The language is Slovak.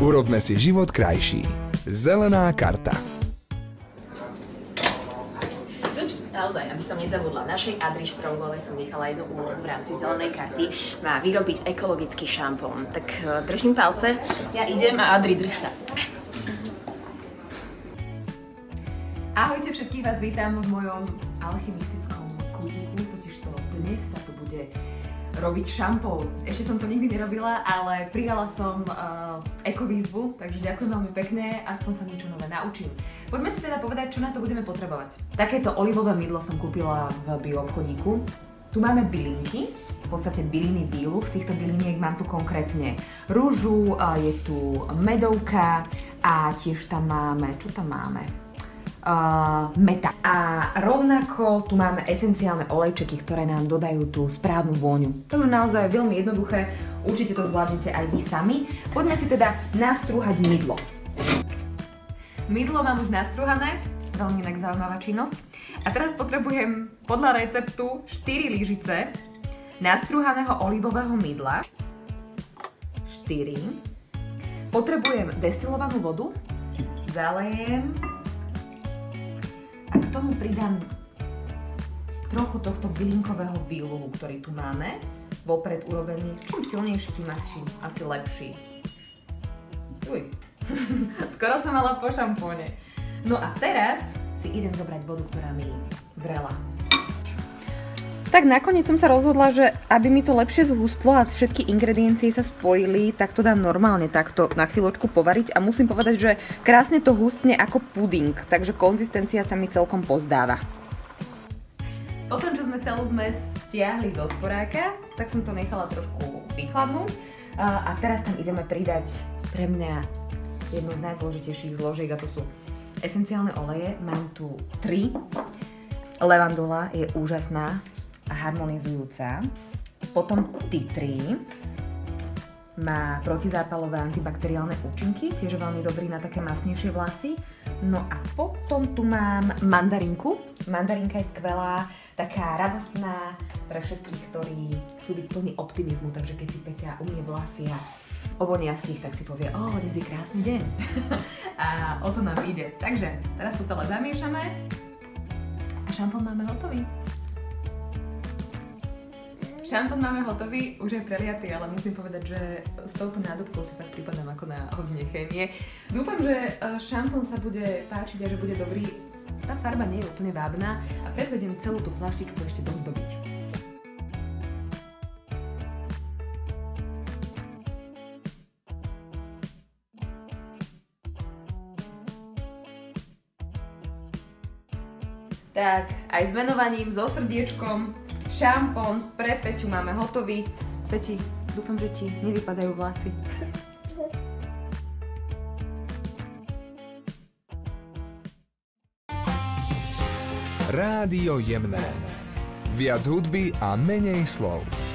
Urobme si život krajší. Zelená karta. Naozaj, aby som nezabudla, našej Adri Šprougovej som nechala jednu úlohu v rámci zelenej karty. Má vyrobiť ekologický šampón. Tak držím palce, ja idem a Adri, drž sa. Ahojte, všetkých vás vítam v mojom alchymistickom kútiku, totižto dnes sa tu bude robiť šampón. Ešte som to nikdy nerobila, ale prijala som ekovýzvu, takže ďakujem veľmi pekne, aspoň sa niečo nové naučím. Poďme si teda povedať, čo na to budeme potrebovať. Takéto olivové mydlo som kúpila v bioobchodíku. Tu máme bylinky, v podstate byliny Bílu. Z týchto byliniek mám tu konkrétne rúžu, je tu medovka a tiež tam máme, čo tam máme? Meta. A rovnako tu máme esenciálne olejčeky, ktoré nám dodajú tú správnu vôňu. Takže naozaj veľmi jednoduché, určite to zvládnete aj vy sami. Poďme si teda nastrúhať mydlo. Mydlo mám už nastrúhané, veľmi inak zaujímavá činnosť. A teraz potrebujem podľa receptu 4 lyžice nastrúhaného olivového mydla. 4. Potrebujem destilovanú vodu, zalejem. A k tomu pridám trochu tohto bylinkového výluhu, ktorý tu máme, vopred urobený. Čím silnejší, tým asi lepší. Uj, skoro som mala po šampóne. No a teraz si idem zobrať vodu, ktorá mi vrela. Tak nakoniec som sa rozhodla, že aby mi to lepšie zhustlo a všetky ingrediencie sa spojili, tak to dám normálne takto na chvíľočku povariť a musím povedať, že krásne to hustne ako puding, takže konzistencia sa mi celkom pozdáva. Potom, čo sme celú zmes stiahli zo sporáka, tak som to nechala trošku vychladnúť a teraz tam ideme pridať pre mňa jedno z najdôležitejších zložiek a to sú esenciálne oleje. Mám tu 3. Levandula je úžasná a harmonizujúca. Potom tea tree má protizápalové antibakteriálne účinky, tiež veľmi dobrý na také masnejšie vlasy. No a potom tu mám mandarinku. Mandarinka je skvelá, taká radostná pre všetkých, ktorí chcú byť plní optimizmu, takže keď si Peťa umie vlasy a ovonia si ich, tak si povie, dnes je krásny deň. A o to nám ide. Takže teraz to celé zamiešame a šampón máme hotový. Šampón máme hotový, už je preliatý, ale musím povedať, že s touto nádobkou si tak pripadám ako na hodine chémie. Dúfam, že šampón sa bude páčiť a že bude dobrý. Tá farba nie je úplne vábna a preto idem celú tú fľaštičku ešte dozdobiť. Tak, aj s menovaním, so srdiečkom, šampón pre Peťu máme hotový. Peti, dúfam, že ti nevypadajú vlasy. Rádio Jemné. Viac hudby a menej slov.